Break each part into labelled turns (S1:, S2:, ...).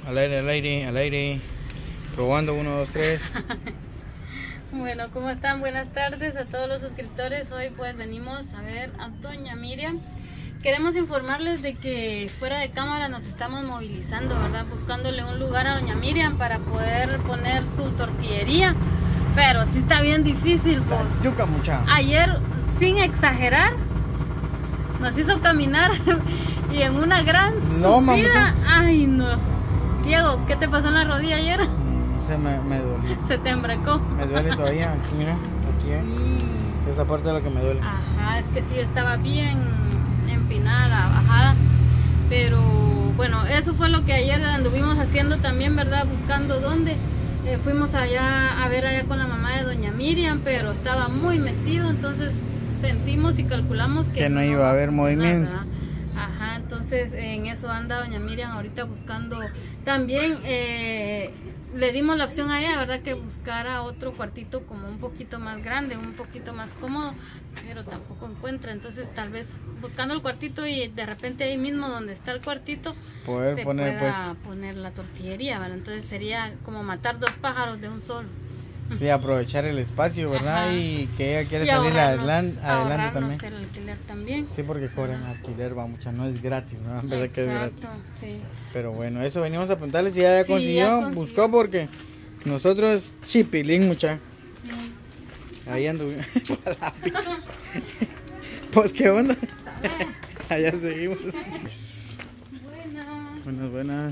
S1: Al aire, al aire, al aire. Probando 1, 2, 3.
S2: Bueno, ¿cómo están? Buenas tardes a todos los suscriptores. Hoy pues venimos a ver a doña Miriam. Queremos informarles de que fuera de cámara nos estamos movilizando, ¿verdad? Buscándole un lugar a doña Miriam para poder poner su tortillería. Pero sí está bien difícil, pues.
S1: Yuca, mucha.
S2: Ayer, sin exagerar, nos hizo caminar y en una gran subida. Ay, no. Diego, ¿qué te pasó en la rodilla ayer?
S1: Me dolió.
S2: Se te embracó.
S1: Me duele todavía, aquí mira, aquí, esta parte es lo que me duele.
S2: Ajá, es que sí estaba bien empinada la bajada. Pero bueno, eso fue lo que ayer anduvimos haciendo también, ¿verdad? Buscando dónde. Fuimos allá a ver allá con la mamá de doña Miriam, pero estaba muy metido, entonces sentimos y calculamos que
S1: no iba a haber movimiento.
S2: ¿verdad? Ajá, entonces en eso anda doña Miriam ahorita buscando. También le dimos la opción a ella, ¿verdad? Que buscara otro cuartito como un poquito más grande, un poquito más cómodo, pero tampoco encuentra. Entonces tal vez buscando el cuartito y de repente ahí mismo donde está el cuartito
S1: poder
S2: poner la tortillería, ¿verdad? Entonces sería como matar dos pájaros de un solo.
S1: Sí, aprovechar el espacio, ¿verdad? Ajá. Y que ella quiere
S2: y
S1: salir adelante también.
S2: El alquiler también.
S1: Sí, porque cobran alquiler, va mucha, no es gratis, ¿no? En verdad que es gratis.
S2: Sí.
S1: Pero bueno, eso venimos a preguntarle si ella consiguió, buscó, porque nosotros chipilín, mucha. Sí. Ahí anduvimos. Pues qué onda. Allá seguimos. Buenas.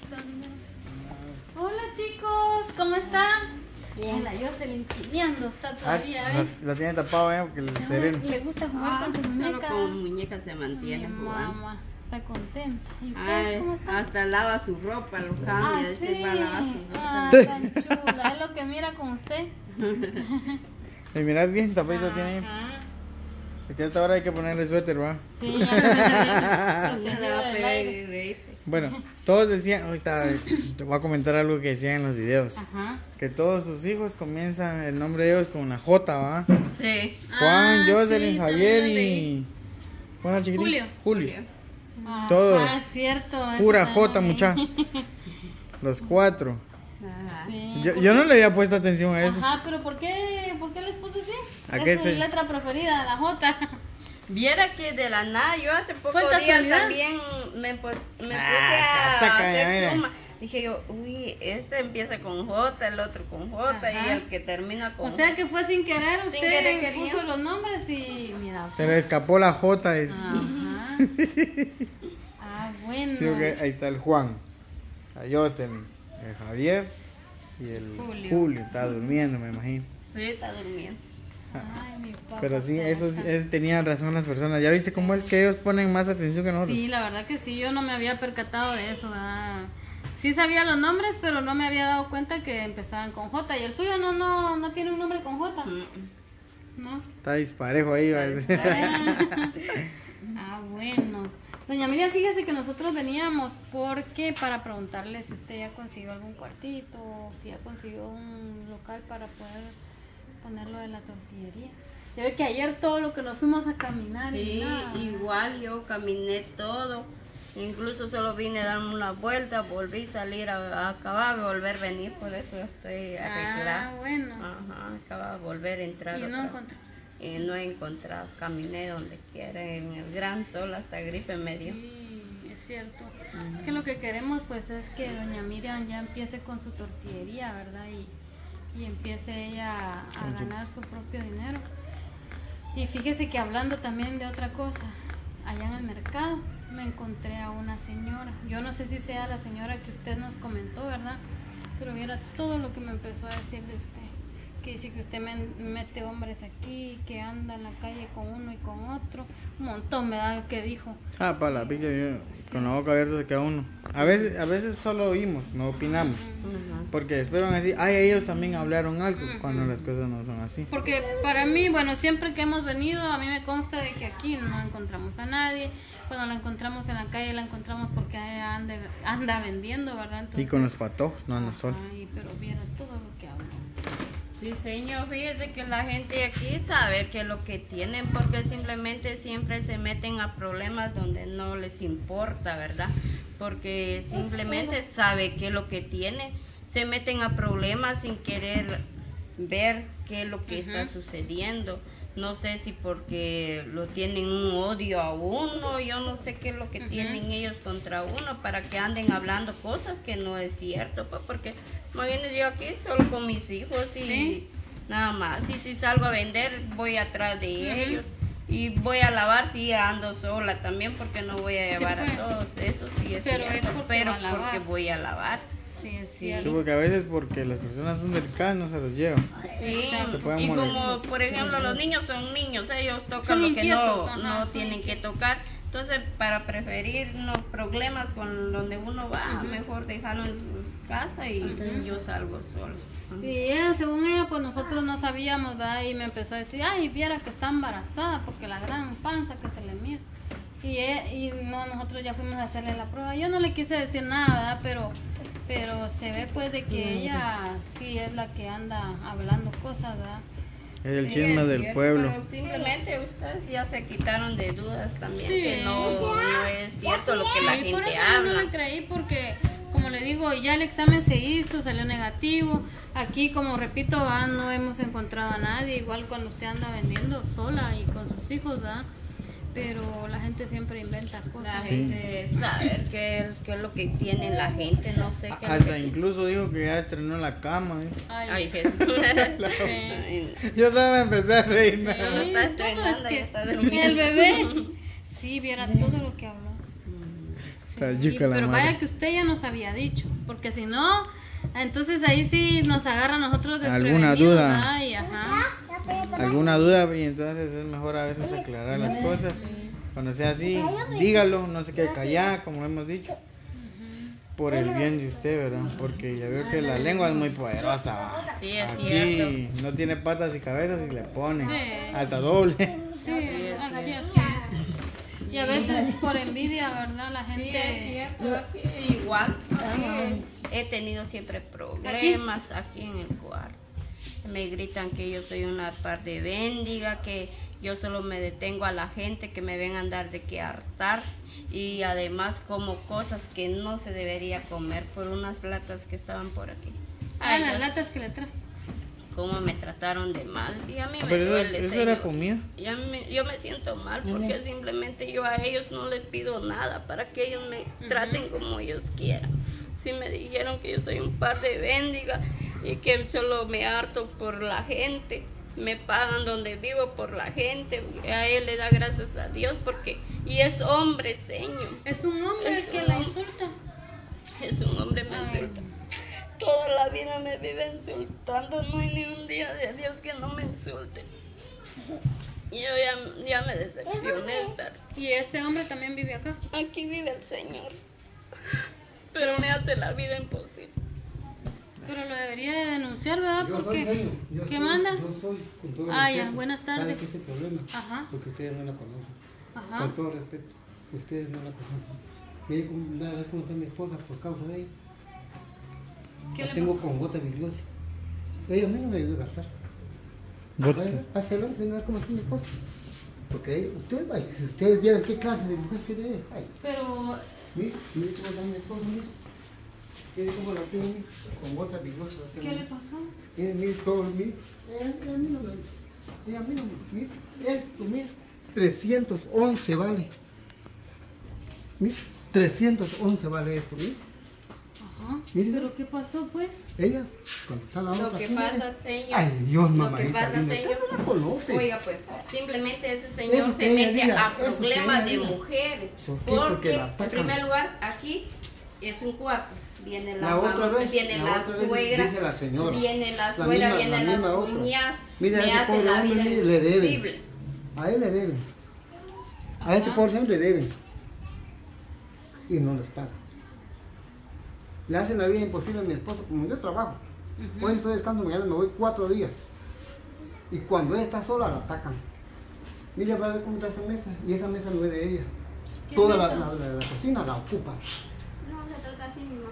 S2: Hola chicos, ¿cómo están? Bien, la Jocelyn chineando está todavía, ¿ves?
S1: Lo tiene tapado, porque
S2: le gusta jugar con sus muñecas.
S3: Solo con muñecas se mantiene jugando.
S2: Mamá, está contenta. ¿Y ustedes cómo están?
S3: Hasta lava su ropa, lo cambia,
S2: sí.
S3: va a lavar su ropa.
S2: Tan chula, es lo que mira con usted.
S1: Y mirad bien, tapadito tiene ahí. Porque a esta hora hay que ponerle suéter, ¿va?
S2: Sí, ya
S3: le va a pegar el
S1: Bueno, todos decían, ahorita te voy a comentar algo que decían en los videos.
S2: Ajá.
S1: Que todos sus hijos comienzan el nombre de ellos con una J, ¿va?
S3: Sí.
S1: Juan, Jocelyn, Javier y... ¿Cuál es el chiquitín? Julio. Todos.
S2: Cierto.
S1: Pura J, mucha. Los 4.
S2: Sí,
S1: yo no le había puesto atención a eso.
S2: Ajá, pero ¿por qué les puse así?
S1: ¿A
S2: qué es mi letra preferida, la J.
S3: Viera que de la nada, yo hace pocos días también me puse a hacer suma. Dije yo, uy, este empieza con J, el otro con J. Ajá. Y el que termina con...
S2: O sea que fue sin querer, usted puso los nombres y mira.
S1: Se le escapó la J.
S2: Ajá. Bueno.
S1: Sí, okay. Ahí está el Juan, a Jocelyn, el Javier y el Julio. Está durmiendo, me imagino.
S3: Sí, está durmiendo.
S2: Ay, mi papá.
S1: Pero sí, tenían razón las personas. ¿Ya viste cómo es que ellos ponen más atención que nosotros?
S2: Sí, la verdad que sí, yo no me había percatado de eso, ¿verdad? Sí sabía los nombres, pero no me había dado cuenta que empezaban con J. Y el suyo no tiene un nombre con J. ¿No?
S1: Está disparejo ahí, va a decir.
S2: Bueno. Doña Miriam, fíjese que nosotros veníamos porque para preguntarle si usted ya consiguió algún cuartito, si ya consiguió un local para poder ponerlo de la tortillería. Ya ve que ayer todo lo que nos fuimos a caminar.
S3: Sí, igual yo caminé todo. Incluso solo vine a darme una vuelta, volví a salir a acabar de volver a venir, por eso estoy arreglada.
S2: Bueno.
S3: Ajá, acaba de volver a entrar.
S2: ¿Y no encontré?
S3: Y no he encontrado, caminé donde quiera, en el gran sol, hasta gripe me dio.
S2: Sí, es cierto. Es que lo que queremos pues es que doña Miriam ya empiece con su tortillería, ¿verdad? Y empiece ella a ganar su propio dinero. Y fíjese que hablando también de otra cosa, allá en el mercado me encontré a una señora. Yo no sé si sea la señora que usted nos comentó, ¿verdad? Pero viera todo lo que me empezó a decir de usted. Que dice que usted mete hombres aquí, que anda en la calle con uno y con otro. Un montón me da que dijo.
S1: Para la pica, con la boca abierta de cada uno. A veces solo oímos, no opinamos. Porque después van a decir, ay, ellos también hablaron algo, cuando las cosas no son así.
S2: Porque para mí, bueno, siempre que hemos venido, a mí me consta de que aquí no encontramos a nadie. Cuando la encontramos en la calle, la encontramos porque anda vendiendo, ¿verdad? Entonces,
S1: y con los patojos, no anda sola.
S2: Ay, pero viera todo lo que habla.
S3: Sí, señor, fíjese que la gente aquí sabe qué es lo que tienen, porque simplemente siempre se meten a problemas donde no les importa, ¿verdad? Porque simplemente sabe qué es lo que tienen, se meten a problemas sin querer ver qué es lo que está sucediendo. No sé si porque lo tienen un odio a uno, yo no sé qué es lo que tienen ellos contra uno para que anden hablando cosas que no es cierto, pues porque imagínense yo aquí solo con mis hijos y nada más, y si salgo a vender voy atrás de ellos y voy a lavar si ando sola también porque no voy a llevar a todos, eso sí es
S2: pero
S3: cierto,
S2: es
S3: pero porque voy a lavar.
S2: Sí, es
S1: Sí,
S2: cierto.
S1: porque a veces porque las personas son delicadas no se los llevan.
S3: Sí,
S1: Se pueden
S3: y
S1: molestar.
S3: como por ejemplo los niños son niños, ellos tocan
S2: Son
S3: lo que
S2: inquietos,
S3: no tienen que tocar, entonces para preferir no problemas con donde uno va, mejor dejarlo en su casa y yo salgo sola.
S2: Y ella, según ella, pues nosotros no sabíamos, ¿verdad? Y me empezó a decir, ay, viera que está embarazada porque la gran panza que se le mira. Y no, nosotros ya fuimos a hacerle la prueba. Yo no le quise decir nada, ¿verdad? Pero se ve pues de que ella sí es la que anda hablando cosas, ¿verdad?
S1: Es el
S3: Sí,
S1: chisme
S3: es
S1: del
S3: cierto,
S1: pueblo.
S3: pero simplemente ustedes ya se quitaron de dudas también,
S2: Sí.
S3: que no es cierto lo que la
S2: Y por
S3: gente
S2: eso yo no
S3: habla.
S2: le creí porque, como le digo, ya el examen se hizo, salió negativo. Aquí, como repito, no hemos encontrado a nadie, igual cuando usted anda vendiendo sola y con sus hijos, ¿verdad? Pero la gente siempre inventa
S3: La
S2: cosas.
S3: gente sabe qué es lo que tiene la gente, no sé qué es lo
S1: Hasta
S3: que
S1: incluso dijo que ya estrenó la cama.
S3: Ay, Jesús.
S2: Sí.
S1: Yo también me empecé a reír.
S3: No lo está estrenando, ya está durmiendo.
S2: El bebé, sí, viera todo lo que habló.
S1: Está
S2: Sí,
S1: yuca la
S2: pero
S1: madre.
S2: vaya que usted ya nos había dicho, porque si no, entonces ahí sí nos agarra a nosotros
S1: ¿Alguna
S2: desprevenidos,
S1: duda?
S2: ¿verdad? Y, ajá.
S1: ¿Alguna duda? Y entonces es mejor a veces aclarar las cosas. Cuando sea así, dígalo, no se quede callada, como hemos dicho. Por el bien de usted, ¿verdad? Porque ya veo que la lengua es muy poderosa. ¿va?
S3: Sí, es
S1: Aquí
S3: cierto.
S1: no tiene patas y cabezas y le pone
S2: Sí.
S1: hasta doble.
S2: Sí, así es. Y a veces por envidia, ¿verdad? La
S3: Sí, es
S2: gente...
S3: cierto. Aquí igual. Aquí he tenido siempre problemas aquí en el cuarto. Me gritan que yo soy una par de bendiga, que yo solo me detengo a la gente que me ven andar de que hartar y además como cosas que no se debería comer por unas latas que estaban por aquí. Ay,
S2: las
S3: Dios,
S2: latas que le traje.
S3: cómo me trataron de mal y a mí me
S1: Pero
S3: duele.
S1: eso
S3: señor.
S1: era comida.
S3: Y yo me siento mal porque simplemente yo a ellos no les pido nada para que ellos me traten como ellos quieran. Si me dijeron que yo soy un par de bendigas y que solo me harto por la gente, me pagan donde vivo por la gente, a él le da gracias a Dios porque, y es hombre, señor,
S2: Es un hombre
S3: Es
S2: que
S3: un
S2: la
S3: hombre.
S2: insulta.
S3: es un hombre me
S2: Ay.
S3: insulta. Toda la vida me vive insultando, no hay ni un día de Dios que no me insulte. Yo ya me decepcioné de estar.
S2: Y este hombre también vive acá.
S3: Aquí vive el Señor, pero me hace la vida imposible.
S2: Pero lo debería de denunciar, ¿verdad?
S4: Yo soy
S2: Porque...
S4: serio, yo
S2: ¿Qué
S4: soy-
S2: manda?
S4: Yo soy, con todo
S2: Ah, ya,
S4: respeto.
S2: buenas tardes.
S4: ¿Sabe qué es el problema?
S2: Ajá.
S4: Porque ustedes no la conocen.
S2: Ajá.
S4: Con todo respeto, ustedes no la conocen. Mire cómo está mi esposa por causa de ella.
S2: ¿Qué
S4: La
S2: le
S4: tengo
S2: pasó?
S4: con gota biliosis. Ella a mí no me ayuda a gastar.
S1: Gota.
S4: Páselo, venga a ver cómo está mi esposa. Porque si ustedes vieran qué clase de mujer tiene ella. Ay,
S2: Pero...
S4: mire cómo está mi esposa, mire. Mire cómo la tiene, mire, con gota biliosis.
S2: ¿Qué le pasó?
S4: Mire todo, mire. A mí no me... A mí no me... Mire, esto, mire. 311 vale. Mire, 311 vale esto, mire.
S2: Ajá.
S4: Mire.
S2: ¿Pero qué pasó, pues?
S4: Ella, cuando está la
S3: Lo
S4: otra
S3: que
S4: aquí,
S3: pasa,
S4: mire.
S3: señor.
S4: Ay, Dios,
S3: Lo
S4: mamá.
S3: que pasa, señor.
S4: no la conoce.
S3: Oiga, pues, simplemente ese señor
S4: Eso
S3: se
S4: que ella
S3: mete
S4: diga,
S3: a
S4: eso que
S3: problemas de
S4: ella diga.
S3: mujeres.
S4: ¿Por qué? Porque
S3: Porque,
S4: la
S3: en
S4: atacan.
S3: primer lugar, aquí es un cuarto. Viene la,
S4: La otra
S3: mamá,
S4: vez,
S3: viene
S4: la
S3: la
S4: otra vez
S3: suegra,
S4: dice la señora.
S3: viene la
S4: La
S3: suegra,
S4: misma-
S3: vienen
S4: la
S3: las
S4: misma otra.
S3: cuñadas,
S4: Mira,
S3: me
S4: ese
S3: hacen
S4: pobre
S3: la
S4: hombre,
S3: vida
S4: mire, le deben.
S3: imposible.
S4: A él le deben. A este por siempre le deben. Y no les pagan. Le hacen la vida imposible a mi esposo, como yo trabajo. Hoy estoy descansando, mañana me voy 4 días. Y cuando ella está sola, la atacan. Mira, para ver cómo está esa mesa. Y esa mesa no es de ella.
S2: ¿Qué
S4: Toda
S2: mesa?
S4: la cocina la ocupa.
S3: No se trata así, mi mamá nunca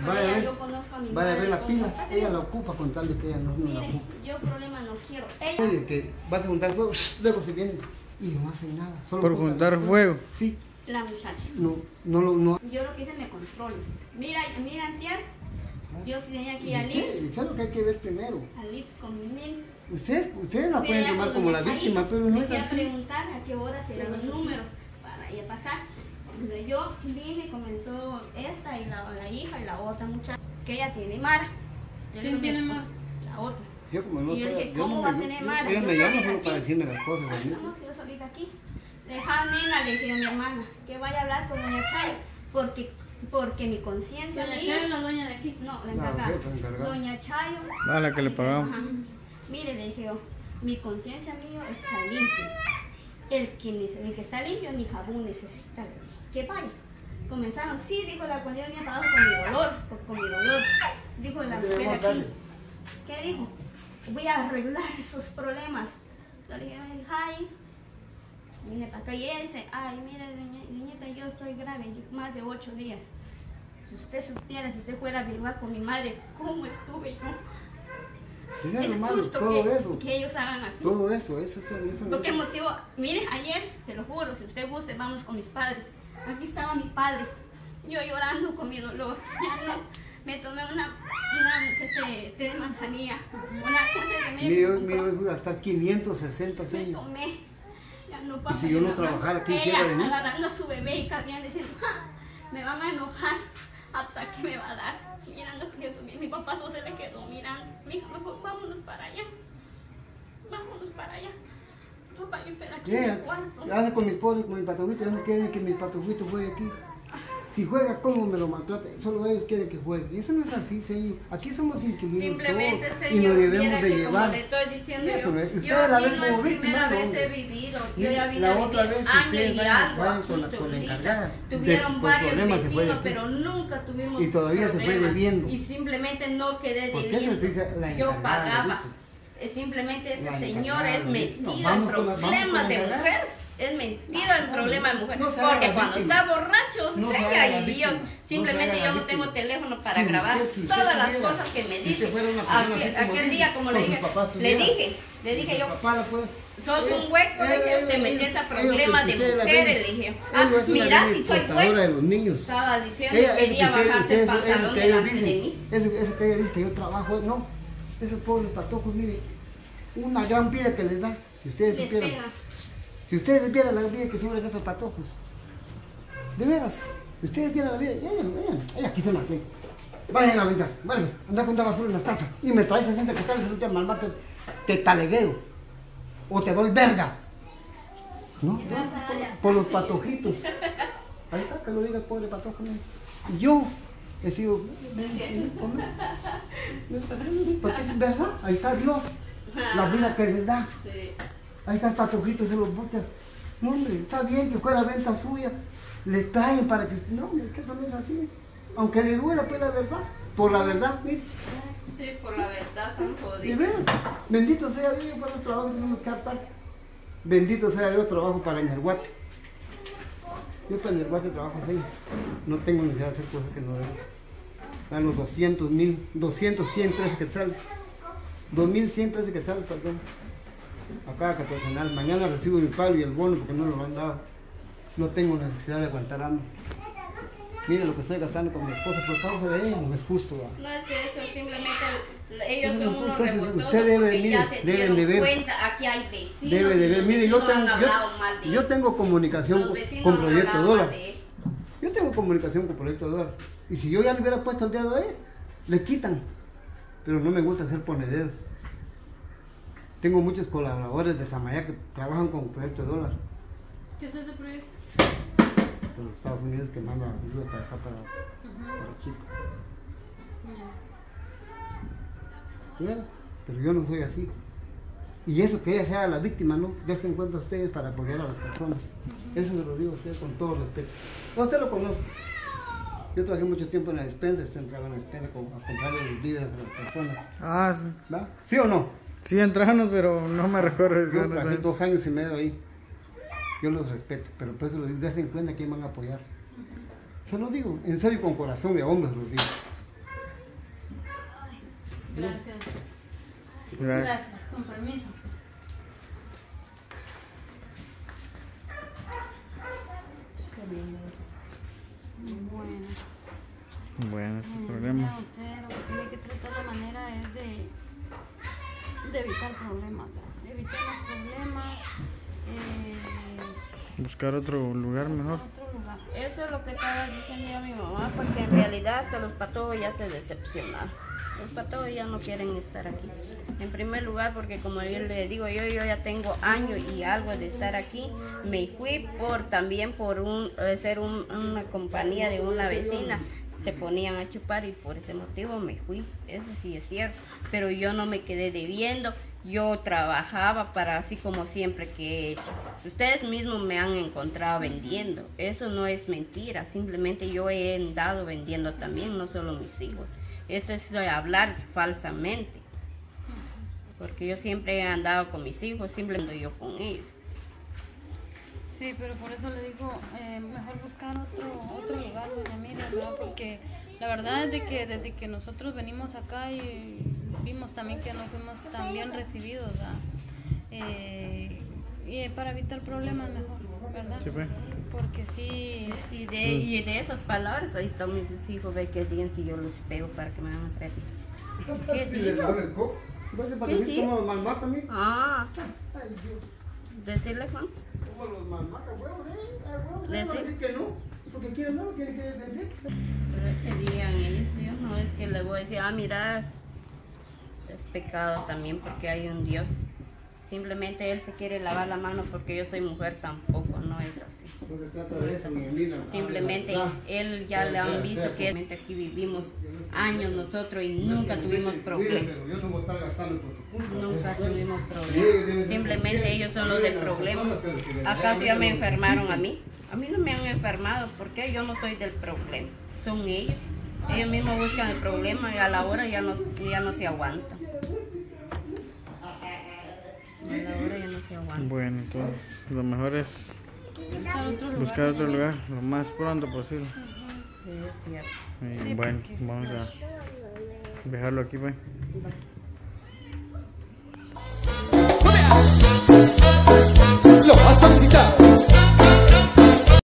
S3: yo conozco a mi
S4: madre. Vaya a ver la pila,
S3: ¿cómo?
S4: ella la ocupa con tal de que ella no la
S3: Mire,
S4: ocupa.
S3: yo problema no quiero. Ella...
S4: Oye, que vas a juntar fuego, luego se viene y no hacen nada. Solo
S1: Por juntar fuego.
S4: Sí.
S3: La muchacha.
S4: No.
S3: Yo lo que hice me controlo. Mira, antier, yo tenía aquí a Liz.
S4: Eso es lo que hay que ver primero.
S3: A Liz con mi
S4: Ustedes la pueden tomar como la víctima, pero no es
S3: así.
S4: así.
S3: Preguntar a qué hora serán los números para ir a pasar. Entonces yo vine y comenzó esta y la hija y la otra muchacha, que ella tiene Mara.
S2: ¿Quién tiene Mara?
S3: La otra.
S4: Yo como no
S3: Y yo
S4: estoy,
S3: dije,
S4: yo
S3: ¿cómo
S4: no
S3: va a
S4: me-
S3: tener
S4: yo-
S3: Mara?
S4: Ellos me
S3: Yo
S4: llaman
S3: soy
S4: solo
S3: aquí.
S4: para decirme las cosas. ¿no?
S3: No, yo solita aquí. Deja nena, le dije a mi hermana, que vaya a hablar con doña Chayo, porque mi conciencia
S2: ¿Doña
S3: le
S2: Chayo es la dueña de aquí?
S3: No, la
S4: La
S3: encargada.
S4: jefa encargada.
S3: Doña Chayo.
S1: A la que le pagamos.
S3: Ajá. Mire, le dije yo, mi conciencia mío está limpio. El que está limpio ni jabón necesita, le dije, que vaya. Comenzaron, sí, dijo la cuando yo venía para abajo con mi dolor, con mi dolor. Dijo la mujer aquí. ¿Qué dijo? Voy a arreglar esos problemas. Yo le dije, ay, vine para acá y ella dice, ay, mire, niñita, yo estoy grave, más de 8 días. Si usted supiera, si usted fuera a averiguar con mi madre, ¿cómo estuve yo?
S4: Es
S3: Es
S4: normal,
S3: justo
S4: todo eso.
S3: que ellos hagan así.
S4: Todo eso.
S3: ¿Por qué motivo? Mire, ayer, se lo juro, si usted guste, vamos con mis padres. Aquí estaba mi padre, yo llorando con mi dolor. Ya no, me tomé una té de manzanilla, una cosa que
S4: Mi hijo iba a gastar 560
S3: me
S4: años.
S3: tomé. Ya no
S4: Y
S3: pasa
S4: si yo no
S3: nada.
S4: trabajara, ¿quién
S3: Ella
S4: hiciera de mí?
S3: agarrando a su bebé y cambiando diciendo, "Ja, me van a enojar hasta que me va a dar. Y mirando que yo también, mi papá solo se le quedó mirando. Me dijo, mejor vámonos para allá. Vámonos para allá. Papá, yo espero aquí en el cuarto.
S4: Hace con mi esposo y con mi patojito, ellos no quieren que mi patojito juegue aquí. Si juega, ¿cómo me lo maltrata? Solo ellos quieren que juegue. Y eso no es así, señor. Aquí somos inquilinos
S3: Simplemente,
S4: todos, y
S3: señor,
S4: nos debemos
S3: viera
S4: de
S3: que
S4: llevar.
S3: como le estoy diciendo
S4: Eso no es.
S3: yo
S4: Ustedes la
S3: aquí
S4: ven
S3: no es
S4: como víctima,
S3: primera
S4: no,
S3: vez
S4: hombre.
S3: he vivido, yo
S4: Mire,
S3: ya vine
S4: la
S3: a
S4: otra
S3: vivir
S4: vez
S3: años
S4: ustedes
S3: y
S4: vayan
S3: algo
S4: con
S3: aquí
S4: la
S3: solita.
S4: encargada.
S3: Tuvieron
S4: Por
S3: varios
S4: problemas se fue de
S3: vecinos,
S4: aquí.
S3: pero nunca tuvimos
S4: Y todavía se fue
S3: problemas.
S4: debiendo.
S3: Y simplemente no quedé
S4: Porque eso
S3: debiendo.
S4: dice la
S3: Yo
S4: encargada,
S3: pagaba.
S4: dice.
S3: Simplemente ese
S4: La
S3: señor
S4: encargada,
S3: es
S4: dice.
S3: metido
S4: No,
S3: en
S4: vamos con la
S3: problemas de
S4: encargada.
S3: mujer. Es metido en problemas de mujer.
S4: No se haga
S3: Porque
S4: la
S3: cuando
S4: víctima.
S3: está borracho,
S4: No se haga
S3: venga
S4: la
S3: y
S4: víctima.
S3: Dios.
S4: No se
S3: Simplemente
S4: haga
S3: yo
S4: la
S3: no tengo
S4: víctima.
S3: teléfono para
S4: Si
S3: grabar
S4: usted
S3: todas las
S4: tuviera,
S3: cosas que me
S4: si
S3: dice.
S4: usted fuera una persona así como
S3: Aquel
S4: dice,
S3: día, como
S4: con
S3: le
S4: sus
S3: dije,
S4: papás
S3: le
S4: tuviera.
S3: dije yo,
S4: Papá, pues,
S3: sos un hueco, te metes a problemas de
S4: ustedes la
S3: mujeres,
S4: ven.
S3: le dije.
S4: Ella
S3: Ah,
S4: no es una
S3: mira
S4: bien
S3: si soy
S4: explotadora
S3: hueco.
S4: de los niños.
S3: Estaba diciendo
S4: Ella,
S3: que quería bajarte el pantalón
S4: eso que ellos
S3: delante de
S4: dicen,
S3: mí.
S4: eso que ella dice que yo trabajo, no. Esos pobres patojos, mire, una gran vida que les da. Si ustedes
S3: Les
S4: supieran.
S3: pega.
S4: Si ustedes vieran la vida que siempre estos patojos. De veras, si ustedes vieran la vida, ella aquí se maté. Vayan a la venta, vuelve, anda a contar basura en las casas y me traes 60 que sales, te malmato, te talegueo o te doy verga. ¿No? Por los patojitos. Ahí está, que lo diga el pobre patojo. ¿No? Y yo he sido. Porque es verdad, ahí está Dios, la vida que les da.
S3: Sí.
S4: Ahí está el patojito, se los botas. No, hombre, está bien que fuera venta suya. Le traen para que. No, hombre, que eso no es así. Aunque le duela, pues la verdad. Por la verdad, mire.
S3: Sí, por la verdad, tan
S4: Y
S3: jodido.
S4: vean, bendito sea Dios para los trabajos que tenemos que hartar. Bendito sea Dios, trabajo para Energuate. Yo para Energuate trabajo así. No tengo necesidad de hacer cosas que no debo. Dan los 200, 113 quetzales. 2113 quetzales, perdón. A cada personal. Mañana recibo mi pago y el bono porque no lo han dado. No tengo necesidad de aguantar hambre. Mire lo que estoy gastando con mi esposa por causa de ella, no es justo. ¿Va?
S3: No es eso, simplemente ellos son unos
S4: Entonces,
S3: revoltosos
S4: usted debe,
S3: porque ya
S4: mire,
S3: se
S4: deben
S3: dieron
S4: de ver.
S3: cuenta, aquí hay vecinos
S4: Debe de
S3: y
S4: ver.
S3: los
S4: Mire, yo
S3: vecinos han
S4: tengo,
S3: hablado mal de
S4: yo tengo comunicación
S3: los
S4: con
S3: vecinos han
S4: Proyecto
S3: hablado
S4: Dólar.
S3: mal de él.
S4: Yo tengo comunicación con Proyecto Dólar. Y si yo ya le hubiera puesto el dedo a él, le quitan. Pero no me gusta hacer ponededos. Tengo muchos colaboradores de Samayá que trabajan con Proyecto Dólar.
S2: ¿Qué es ese proyecto?
S4: De los Estados Unidos que mandan ayuda para acá para chicos. Bueno, pero yo no soy así. Y eso que ella sea la víctima, ¿no? Ya se encuentra ustedes para apoyar a las personas. Eso se lo digo a ustedes con todo respeto. Usted lo conoce. Yo trabajé mucho tiempo en la despensa, usted entraba en la despensa a comprarle los víveres a las personas.
S1: Ah, sí.
S4: ¿Va? ¿Sí o no?
S1: Sí entramos, pero no me recuerdo.
S4: Yo trabajé 2 años y medio ahí. Yo los respeto, pero por eso les den cuenta quién van a apoyar. Se lo digo, en serio, con corazón de hombre los digo.
S2: Gracias.
S1: Gracias.
S2: Gracias, con permiso.
S1: Bueno, ese problema.
S2: Usted lo que tiene que tratar la manera es de evitar problemas, ¿verdad? Evitar los problemas.
S1: Buscar otro lugar mejor.
S2: Otro lugar.
S3: Eso es lo que estaba diciendo yo a mi mamá, porque en realidad hasta los patojos ya se decepcionaron. Los patojos ya no quieren estar aquí. En primer lugar, porque como yo le digo, yo ya tengo años y algo de estar aquí. Me fui también por ser una compañía de una vecina. Se ponían a chupar y por ese motivo me fui. Eso sí es cierto. Pero yo no me quedé debiendo. Yo trabajaba para así como siempre que he hecho. Ustedes mismos me han encontrado vendiendo. Eso no es mentira. Simplemente yo he andado vendiendo también, no solo mis hijos. Eso es de hablar falsamente. Porque yo siempre he andado con mis hijos, simplemente yo con ellos.
S2: Sí, pero por eso le digo, mejor buscar otro lugar, doña Miriam, ¿verdad? Porque la verdad es de que desde que nosotros venimos acá y vimos también que no fuimos tan bien recibidos, ¿verdad? Y para evitar problemas mejor, ¿verdad?
S1: Sí, pues.
S2: Porque sí.
S3: Y de esas palabras, ahí están mis hijos, ve que digan si yo los pego para que me hagan otra vez. ¿Qué digo?
S4: ¿Qué sí? ¿Cómo los malmata a mí?
S3: Ah, decirle, Juan.
S4: ¿Cómo los malmata, huevos?
S3: Decir
S4: que no, porque quieren no, quieren que defender.
S3: Pero es que digan ellos, yo no es que le voy a decir, mira, es pecado también porque hay un Dios. Simplemente él se quiere lavar la mano porque yo soy mujer, tampoco, no es así.
S4: No se trata de eso, ni Mila.
S3: Simplemente él ya le han visto que aquí vivimos años nosotros y nunca tuvimos problemas. Nunca tuvimos problemas. Simplemente ellos son los del problema. ¿Acaso ya me enfermaron a mí? A mí no me han enfermado porque yo no soy del problema. Son ellos. Ellos mismos buscan el problema y a la hora ya no se aguantan. A la hora ya no se aguantan.
S1: Bueno, entonces lo mejor es
S2: buscar
S1: otro lugar lo más pronto posible.
S3: Sí, es cierto.
S1: Y
S2: Sí,
S1: bueno,
S2: porque-
S1: vamos a dejarlo aquí, pues.
S5: Lo has solicitado.